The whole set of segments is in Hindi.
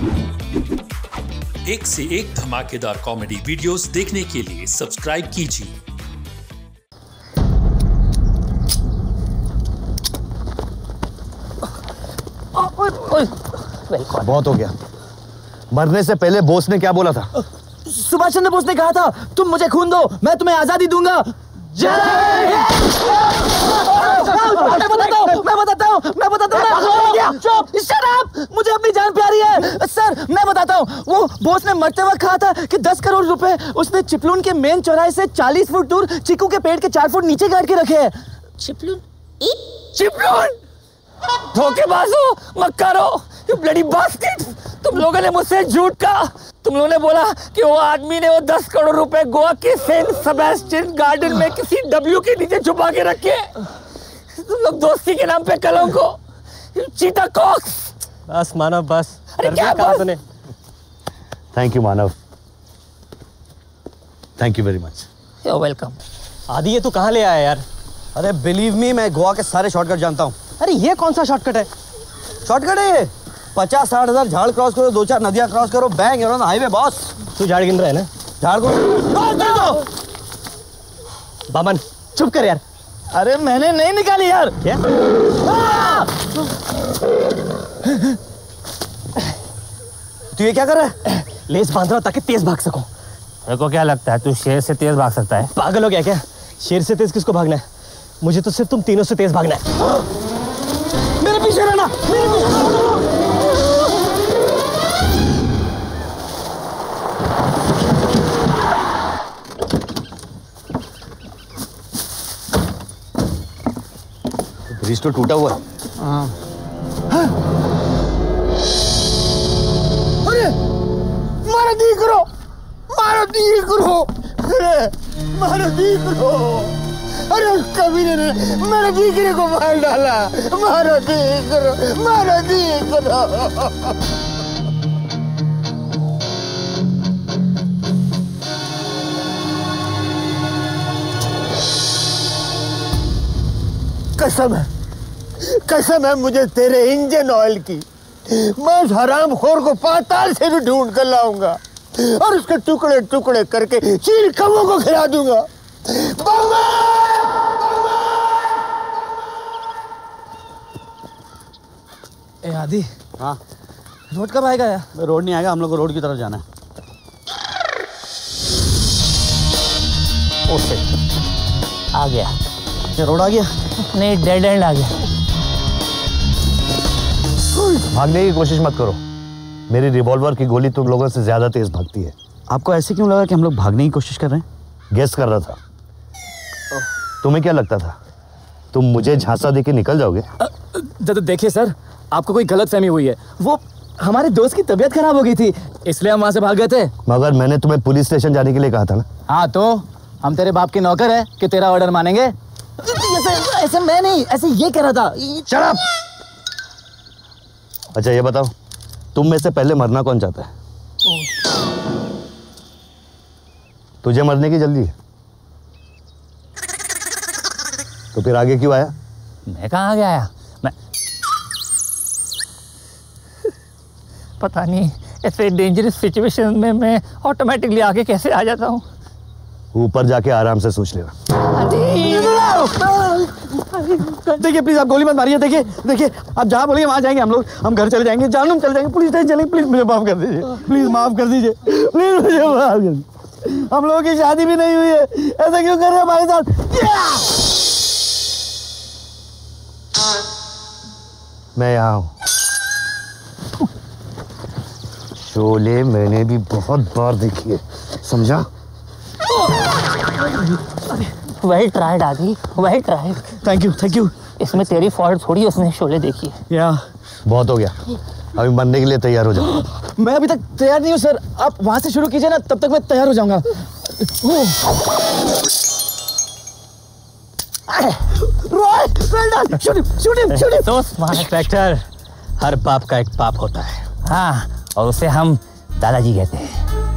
एक से एक धमाकेदार कॉमेडी वीडियोस देखने के लिए सब्सक्राइब कीजिए। बहुत हो गया। मरने से पहले बोस ने क्या बोला था? सुभाष चंद्र बोस ने कहा था, तुम मुझे खून दो, मैं तुम्हें आजादी दूंगा। मैं बताता हूँ मुझे अपनी जान प्यारी है। सर मैं बताता हूँ, वो बोस ने मरते वक्त कहा था कि 10 करोड़ रुपए उसने चिपलून के मेन चौराहे से 40 फुट दूर चीकू के पेड़ के 4 फुट नीचे गाड़ के रखे हैं। चिपलून धोखेबाज हो, मक्कारो, यू ब्लडी बास्टर्ड। तुम लोगों ने मुझसे झूठ कहा। तुम लोगों ने बोला कि वो आदमी ने वो 10 करोड़ रुपए गोवा के सेंट सेबेस्टियन गार्डन में किसी डब्ल्यू के नीचे छुपा के रखे। तुम लोग दोस्ती के नाम पे कलंको, चीता कॉक्स। बस मानव, बस। अरे क्या कहा तूने? Thank you Manav, thank you very much. You welcome. Adi ये तू कहाँ ले आया यार? अरे बिलीव मी, मैं गोवा के सारे शॉर्टकट जानता हूँ। अरे ये कौन सा शॉर्टकट है? शॉर्टकट है 50-60 हजार झाड़ क्रॉस करो, 2-4 नदियाँ क्रॉस करो, bang on the highway boss. तू झाड़ गिन रहा है ना? झाड़ को बामन चुप कर यार। अरे मैंने नहीं निकाली यार। क्या? तू ये क्या कर रहा है? लेस बांध रहा हूं ताकि तेज भाग सकूं। तेरे को क्या लगता है तू शेर से तेज भाग सकता है? पागल हो गया क्या? शेर से तेज किसको भागना है? मुझे तो सिर्फ तुम तीनों से तेज भागना है। मेरे पीछे रहना, मेरे पीछे रहना। ब्रिज तो टूटा हुआ है। अरे मारो दीकरो, मारो दीकरो, अरे मारो दीकरो। अरे उस कमीने ने मेरे दीकरे को मार डाला। मारो दीकरो, मारो दीकरो। कसम है मुझे तेरे इंजन ऑयल की। मैं उस हरामखोर को पाताल से भी ढूंढ कर लाऊंगा और उसके टुकड़े टुकड़े करके चील कौवों को खिला दूंगा। ए आदि, हाँ रोड कब आएगा यार? रोड नहीं आएगा, हम लोग को रोड की तरफ जाना है। ओके आ गया। ये रोड आ गया? नहीं, डेड एंड आ गया। भागने की कोशिश मत करो, मेरी रिवॉल्वर की गोली तुम लोगों से ज्यादा तेज भागती है। आपको ऐसे क्यों लगा कि हम लोग भागने की कोशिश कर रहे हैं? गेस कर रहा था। तुम्हें क्या लगता था तुम मुझे झांसा देके निकल जाओगे? देखिए सर, आपको कोई गलतफहमी हुई है। वो हमारे दोस्त की तबीयत खराब हो गई थी, इसलिए हम वहां से भाग गए थे। मगर मैंने तुम्हें पुलिस स्टेशन जाने के लिए कहा था ना। हाँ तो हम तेरे बाप के नौकर है कि तेरा ऑर्डर मानेंगे? ऐसे मैं नहीं, ऐसे ये कह रहा था। Shut up! अच्छा ये बताओ, तुम में से पहले मरना कौन चाहता है? तुझे मरने की जल्दी है तो फिर आगे क्यों आया? मैं कहाँ आगे आया? मैं पता नहीं, ऐसे डेंजरस सिचुएशन में मैं ऑटोमेटिकली आगे कैसे आ जाता हूँ। ऊपर जाके आराम से सोच लेना। देखिए प्लीज आप गोली मत मारिए। देखिए आप जहाँ बोलिए वहाँ जाएंगे हम लोग। हम घर चले जाएंगे, जानूम चले जाएंगे, पुलिस स्टेशन चलेंगे। प्लीज मुझे माफ कर दीजिए, प्लीज माफ कर दीजिए, प्लीज मुझे माफ कर दीजिए। हम लोगों की शादी भी नहीं हुई है, ऐसा क्यों कर रहे हैं हमारे साथ? मैं यहाँ हूँ। शोले मैंने भी बहुत बार देखी है, समझा? Well tried Adi, well tried. Thank you. इसमें तेरी फॉल्ट थोड़ी, उसने शोले देखी है। या बहुत हो गया, अभी मरने के लिए तैयार हो जाओ। मैं अभी तक तैयार नहीं हूँ सर, आप वहां से शुरू कीजिए ना, तब तक मैं तैयार हो जाऊंगा। तो स्मार्ट इंस्पेक्टर, हर पाप का एक पाप होता है। हाँ, और उसे हम दादाजी कहते हैं।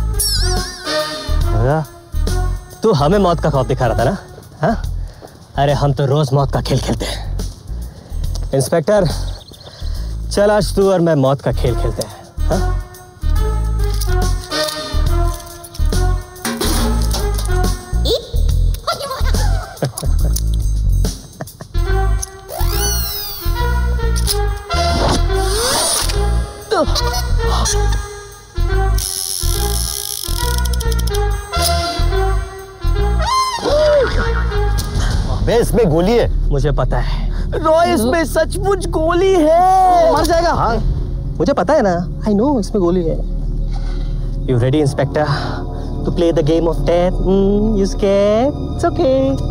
तू हमें मौत का खौफ दिखा रहा था ना? हाँ? अरे हम तो रोज मौत का खेल खेलते हैं। इंस्पेक्टर, चल आज तू और मैं मौत का खेल खेलते हैं। हाँ? बे इसमें गोली है। मुझे पता है रॉय, इसमें सचमुच गोली है। मर जाएगा। हाँ मुझे पता है ना, आई नो इसमें गोली है। You ready inspector to play the game of death? You scared? It's okay.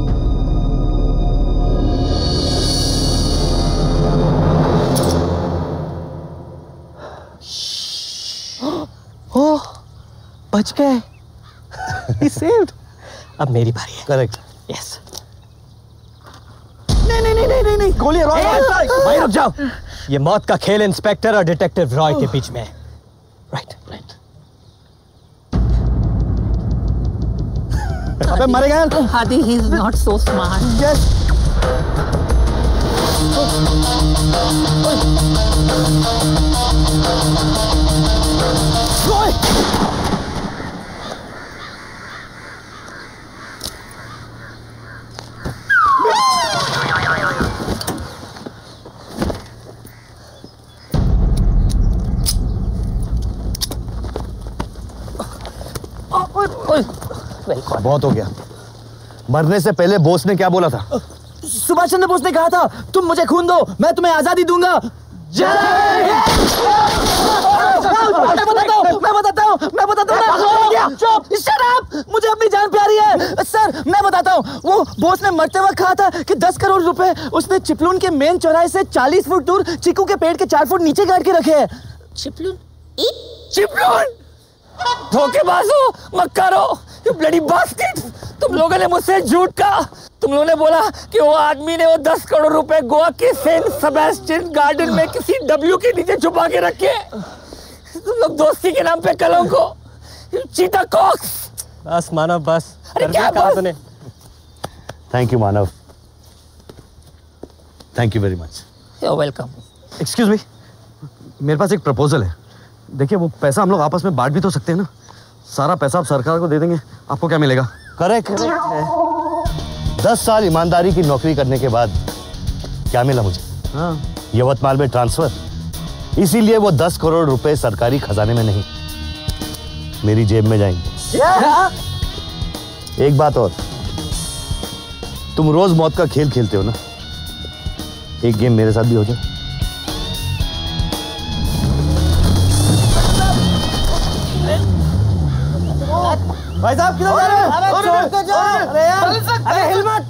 Oh बच गए। He saved. अब मेरी बारी है। करेक्ट। यस। नहीं, गोली है। रॉय, भाई रुक जाओ। ये मौत का खेल इंस्पेक्टर और डिटेक्टिव रॉय के बीच में है। राइट। अबे मरेगा। Hadi, he's not so smart. Yes. Roy, बहुत हो गया। मरने से पहले बोस ने क्या बोला था? सुभाष चंद्र बोस ने कहा था, तुम मुझे खून दो, मैं तुम्हें आजादी दूंगा। मैं बताता हूँ। चुप, शट अप। मुझे अपनी जान प्यारी है। सर मैं बताता हूँ, वो बोस ने मरते वक्त कहा था कि 10 करोड़ रुपए उसने चिपलून के मेन चौराहे से 40 फुट दूर चीकू के पेड़ के 4 फुट नीचे गाड़ के रखे हैं। Chiplun? Chiplun? धोखेबाजो, मक्कारो, you bloody bastard! तुम लोगों ने मुझसे झूठ कहा। तुम लोगों ने बोला कि वो आदमी ने वो 10 करोड़ रुपए गोवा के सेंट सेबेस्टियन गार्डन में किसी डब्ल्यू के नीचे छुपा के रखे। तुम लोग दोस्ती के नाम पे कलंक को, चीता कॉक्स। बस मानव, बस। अरे क्या बस? तूने? Thank you Manav, thank you very much. You're welcome. Excuse me, मेरे पास एक प्रपोजल है। देखिए वो पैसा हम लोग आपस में बांट भी तो सकते हैं ना। सारा पैसा आप सरकार को दे देंगे, आपको क्या मिलेगा? करेक्ट है। 10 साल ईमानदारी की नौकरी करने के बाद क्या मिला मुझे? हाँ, यवतमाल में ट्रांसफर। इसीलिए वो 10 करोड़ रुपए सरकारी खजाने में नहीं, मेरी जेब में जाएंगे। एक बात और, तुम रोज मौत का खेल खेलते हो ना, एक गेम मेरे साथ भी हो जाए। भाई साहब किधर जा रहे हैं? अरे छोड़ के जाओ। अरे यार, अरे हेलमेट।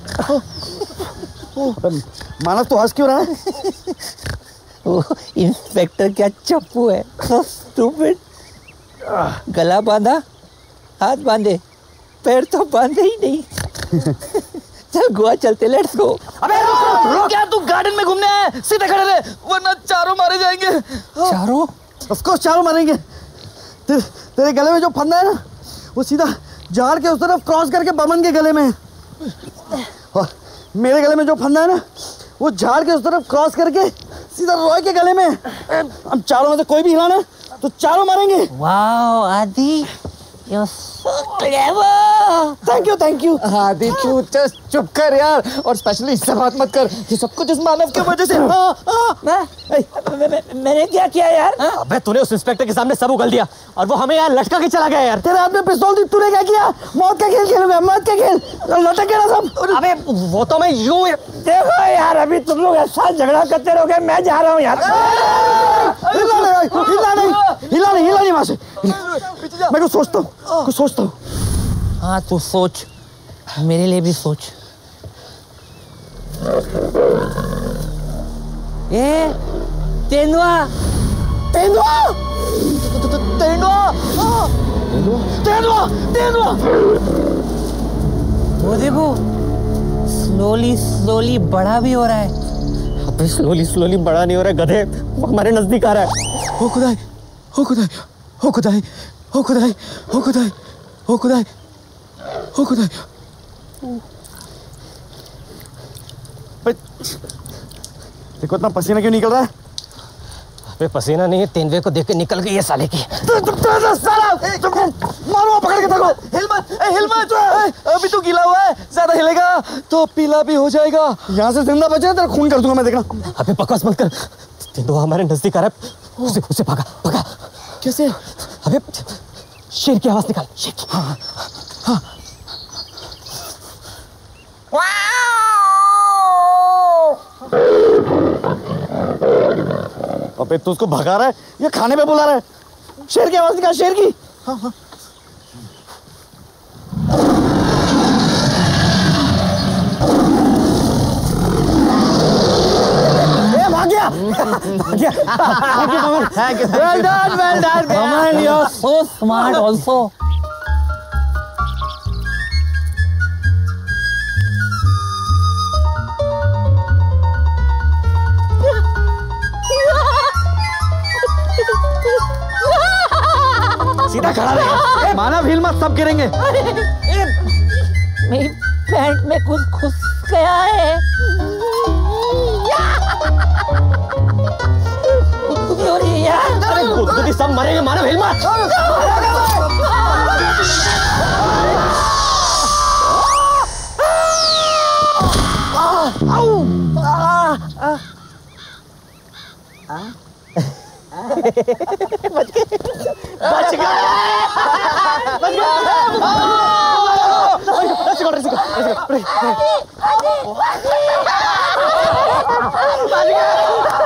मानव तो हंस क्यों रहा है? वो इंस्पेक्टर क्या चप्पू है। स्टूपिड। गला बांधा, हाथ बांधे, पैर तो बांधे ही नहीं। चल गोवा चलते, लेट्स गो। अबे रुक यार, तू गार्डन में घूमने आया, सीधे खड़े रहे वरना चारों मारे जाएंगे। चारों? ऑफ कोर्स चारों मारेंगे। तेरे गले में जो फंदा है ना, वो सीधा झाड़ के उस तरफ क्रॉस करके बमन के गले में है। और मेरे गले में जो फंदा है ना, वो झाड़ के उस तरफ क्रॉस करके सीधा रॉय के गले में है। हम चारों में से कोई भी हिलाना तो चारों मारेंगे। वाओ आदि, you're so clever. Thank you. आदि तू चुप कर यार, और स्पेशली इससे बात मत कर। ये सब कुछ इस मानव की वजह से। मैंने क्या किया यार? अबे तूने उस इंस्पेक्टर के सामने सब उगल दिया और वो हमें यार लटका के चला गया यार। तेरे हाथ में पिस्तौल थी, तूने क्या किया? मौत का खेल खेलोगे, मौत का खेल। लटक गया सब। अबे वो तो मैं यूं। देखो यार, अभी तुम लोग ऐसा झगड़ा करते रहोगे, मैं जा रहा हूँ यार। हिला नहीं वहां से। मैं कुछ सोचता हूँ। हाँ तू सोच, मेरे लिए भी सोच। ए तेंदुआ, तेंदुआ, तेंदुआ, तेंदुआ, तेंदुआ। वो देखो, स्लोली बड़ा भी हो रहा है। अबे स्लोली बड़ा नहीं हो रहा है गधे, वो हमारे नजदीक आ रहा है। ओ खुदाई, ओ खुदाई, ओ खुदाई, ओ खुदाई, ओ खुदाई, ओ खुदाई, ओ खुदाई। देखो इतना पसीना क्यों निकल रहा है? अबे पसीना नहीं है, तेंदुए को देख के निकल गई है साले की। मारो, पकड़ के देखो। हिलमत, अभी तो गीला हुआ है, ज्यादा हिलेगा तो पीला भी हो जाएगा। यहाँ से जिंदा बचे तेरा खून कर दूंगा मैं, देखना। अबे बकवास मत कर, तेंदुआ हमारे नजदीक आ रहा है। उसे भागा भागा। कैसे? अबे शेर की आवाज निकाल, शेर की। हाँ हाँ। अबे तू उसको भगा रहा है या खाने पे बुला रहा है? शेर की आवाज निकाल, शेर की। हाँ हाँ। भाग गया, भाग गया। Well done, well done. Kamal, you're so smart also. सीधा खड़ा रहे। मानव हिल मत, सब गिरेंगे। मेरी पैंट में कुछ घुस गया है। अरे सब मरेंगे, मानव हिल मत। बच गए, बच गए, बच गए।